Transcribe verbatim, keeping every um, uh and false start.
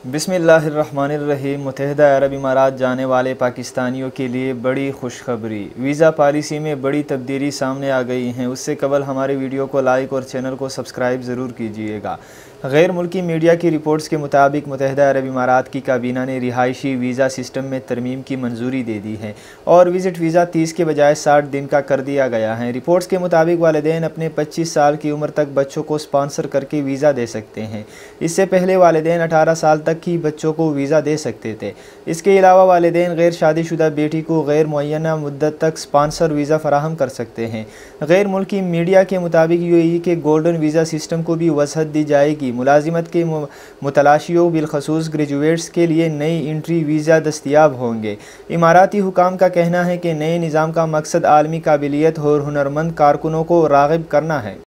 बिस्मिल्लाहिर्रहमानिर्रहीम। मुत्तहिदा अरब इमारात जाने वाले पाकिस्तानियों के लिए बड़ी खुशखबरी, वीज़ा पॉलिसी में बड़ी तब्दीली सामने आ गई हैं। उससे कबल हमारे वीडियो को लाइक और चैनल को सब्सक्राइब ज़रूर कीजिएगा। गैर मुल्की मीडिया की रिपोर्ट्स के मुताबिक मुत्तहिदा अरब इमारात की काबीना ने रिहायशी वीज़ा सिस्टम में तरमीम की मंजूरी दे दी है और विज़िट वीज़ा तीस के बजाय साठ दिन का कर दिया गया है। रिपोर्ट्स के मुताबिक वालिदैन अपने पच्चीस साल की उम्र तक बच्चों को स्पॉन्सर करके वीज़ा दे सकते हैं। इससे पहले वालिदैन अठारह साल तक ही बच्चों को वीज़ा दे सकते थे। इसके अलावा वालिदैन गैर शादीशुदा बेटी को गैर मुअय्यना मुद्दत तक स्पॉन्सर वीज़ा फराहम कर सकते हैं। गैर मुल्की मीडिया के मुताबिक यूएई के गोल्डन वीज़ा सिस्टम को भी वसअत दी जाएगी। मुलाजिमत के मुतलाशियों बिलखसूस ग्रेजुएट्स के लिए नई इंट्री वीज़ा दस्तियाब होंगे। इमाराती हुकाम का कहना है कि नए निज़ाम का मकसद आलमी काबिलियत और हुनरमंद कारकुनों को राग़िब करना है।